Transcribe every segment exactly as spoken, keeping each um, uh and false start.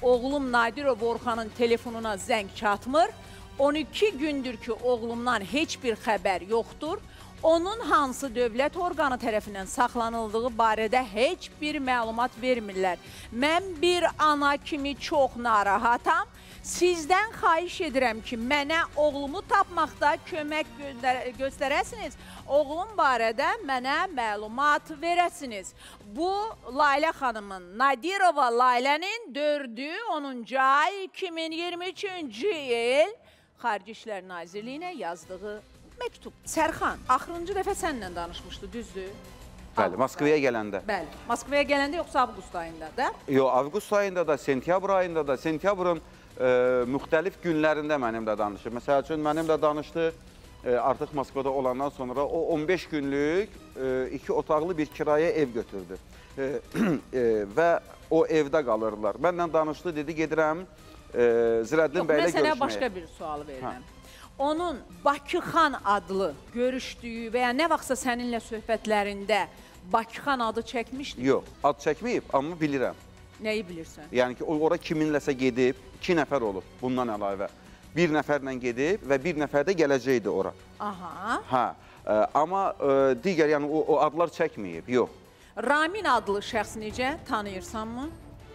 oğlum Nadirov Orxanın telefonuna zəng çatmır. on iki gündür ki, oğlumdan heç bir xəbər yoxdur. Onun hansı dövlət orqanı tərəfindən saxlanıldığı barədə heç bir məlumat vermirlər. Mən bir ana kimi çox narahatam. Sizdən xahiş edirəm ki, mənə oğlumu tapmaqda kömək göstərəsiniz. Oğlum barədə mənə məlumat verəsiniz. Bu, Layla xanımın, Nadirova Laylənin dördü onuncu ay iki min iyirmi üçüncü il Xarici İşlər Nazirliyinə yazdığı məktub. Sərxan, axırıncı dəfə səninlə danışmışdı, düzdür? Bəli, Moskvaya gələndə. Bəli, Moskvaya gələndə yoxsa avqust ayında da? Yox, avqust ayında da, sentyabr ayında da, sentyabrın e, müxtəlif günlərində mənimlə danışır. Məsəl üçün, mənimlə danışdı, e, artıq Moskvada olandan sonra o on beş günlük e, iki otaqlı bir kiraya ev götürdü. E, e, və o evdə qalırlar. Mənlə danışdı, dedi, gedirəm e, Zirəddin bəylə görüşməyə. Yox, mən sənə başqa bir sual verirəm. Onun Bakıxan adlı görüşdüyü və ya nə vaxtsa səninlə söhbətlərində Bakıxan adı çəkmişdir? Yox, ad çəkməyib, amma bilirəm. Nəyi bilirsən? Yəni ki, ora kiminləsə gedib, iki nəfər olub bundan əlavə. Bir nəfərlə gedib və bir nəfər də gələcəkdi ora. Aha. Hə, ə, amma ə, digər, yəni o, o adlar çəkməyib, yox. Ramin adlı şəxs necə, tanıyırsanmı?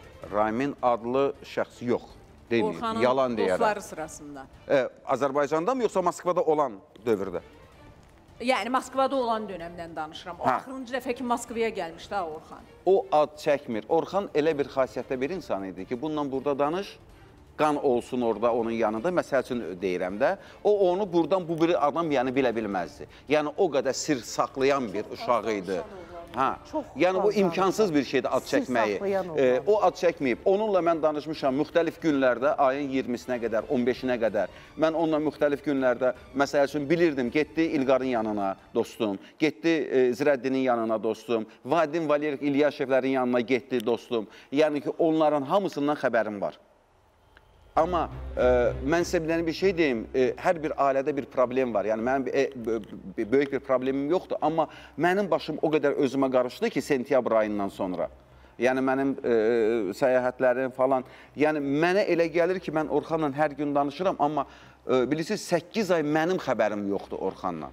Ramin adlı şəxs yox. Orxanın dostları sırasında. E, Azərbaycanda mı, yoxsa Moskvada olan dövrdə? Yəni, Moskvada olan dönəmdən danışıram. O, hə. Axırıncı dəfə ki, Moskvaya gəlmişdi, ha, Orxan. O ad çəkmir. Orxan elə bir xasiyyətdə bir insan idi ki, bununla burada danış, qan olsun orada, onun yanında, məsəl üçün deyirəm də, o onu buradan bu bir adam yəni bilə bilməzdi. Yəni, o qədər sir saxlayan bir uşağı idi. Hə, yəni bu imkansız bir şeydir ad çəkməyi. E, o ad çəkməyib. Onunla mən danışmışam müxtəlif günlərdə, ayın iyirmisinə qədər, on beşinə qədər. Mən onunla müxtəlif günlərdə, məsəl üçün bilirdim, getdi İlqarın yanına dostum, getdi e, Zirəddinin yanına dostum, Vadim Valeriq İlyaşevlərin yanına getdi dostum. Yəni ki, onların hamısından xəbərim var. Amma e, mən sizə bilən bir şey deyim, e, hər bir ailədə bir problem var. Yəni, mənim e, böyük bir problemim yoxdur. Amma mənim başım o qədər özümə qarışdı ki, sentyabr ayından sonra. Yəni, mənim e, səyahətlərim falan. Yəni, mənə elə gəlir ki, mən Orxanla hər gün danışıram. Amma e, bilirsiniz, səkkiz ay mənim xəbərim yoxdur Orxanla.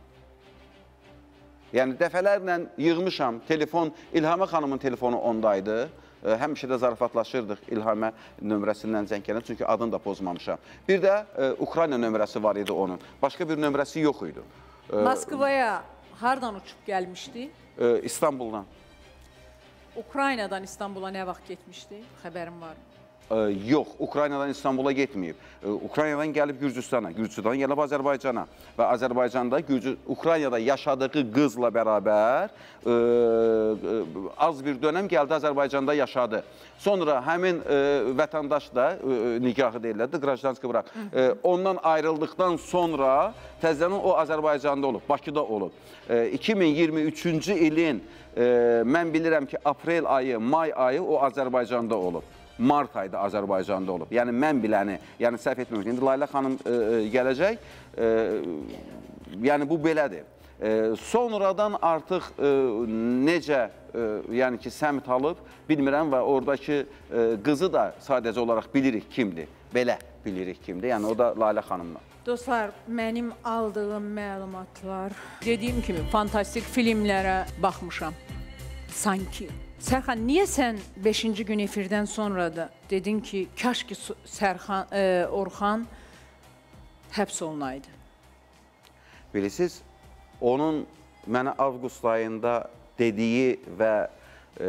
Yəni, dəfələrlə yığmışam. Telefon, İlhamə xanımın telefonu ondaydı. Həmişə də zarafatlaşırdıq İlhamə nömrəsindən zəng gələn, çünki adını da pozmamışam. Bir də e, Ukrayna nömrəsi var idi onun. Başqa bir nömrəsi yox idi. E, Moskvaya hardan uçub gəlmişdi? E, İstanbuldan. Ukraynadan İstanbula nə vaxt getmişdi? Xəbərim var. E, yox, Ukraynadan İstanbula getməyib. E, Ukraynadan gəlib Gürcüstana, Gürcüstandan gəlib Azərbaycana və Azərbaycanda, Gürcü, Ukraynada yaşadığı qızla bərabər e, e, az bir dönəm gəldi Azərbaycanda yaşadı. Sonra həmin e, vətəndaş da, e, nikahı deyirlərdi, qrajdanski bırak, e, ondan ayrıldıqdan sonra təzədən o Azərbaycanda olub, Bakıda olub. E, iki min iyirmi üçüncü ilin, e, mən bilirəm ki, aprel ayı, may ayı o Azərbaycanda olub. Mart ayda Azərbaycanda olub. Yəni, mən biləni, yəni səhv etməmək. İndi Layla xanım e, gələcək, e, yəni bu belədir. E, sonradan artıq e, necə, e, yəni ki, səmt alıb, bilmirəm və oradakı e, qızı da sadəcə olaraq bilirik kimdir. Belə bilirik kimdir. Yəni, o da Layla xanımla. Dostlar, mənim aldığım məlumatlar, dediyim kimi, fantastik filmlərə baxmışam. Sanki. Sərxan, niyə sən beşinci gün efirdən sonra da dedin ki, kaş ki Sərxan, e, Orxan həbs olunaydı? Bilirsiniz, onun mənə avqust ayında dediyi və e,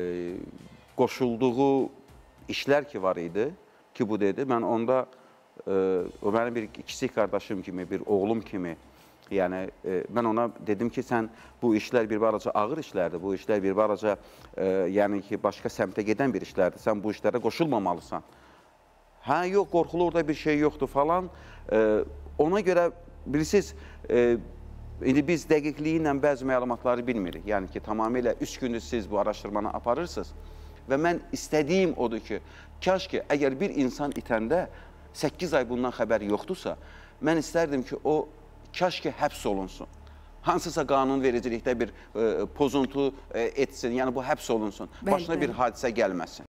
qoşulduğu işlər ki var idi, ki bu dedi, mən onda, e, o mənim bir kiçik qardaşım kimi, bir oğlum kimi, yəni, e, mən ona dedim ki, sən bu işlər bir balaca ağır işlərdir, bu işlər bir balaca, e, yəni ki, başqa səmtə gedən bir işlərdir, sən bu işlərə qoşulmamalısan. Hə, yox, qorxulu orada bir şey yoxdur falan. E, ona görə, bilirsiniz, e, indi biz dəqiqliyi ilə bəzi məlumatları bilmirik. Yəni ki, tamamilə üç gündür siz bu araşdırmanı aparırsınız və mən istədiyim odur ki, kaş ki, əgər bir insan itəndə səkkiz ay bundan xəbər yoxdursa, mən istərdim ki, o kaş ki, həbs olunsun. Hansısa qanunvericilikdə bir e, pozuntu e, etsin, yəni bu həbs olunsun. Başına bir hadisə gəlməsin.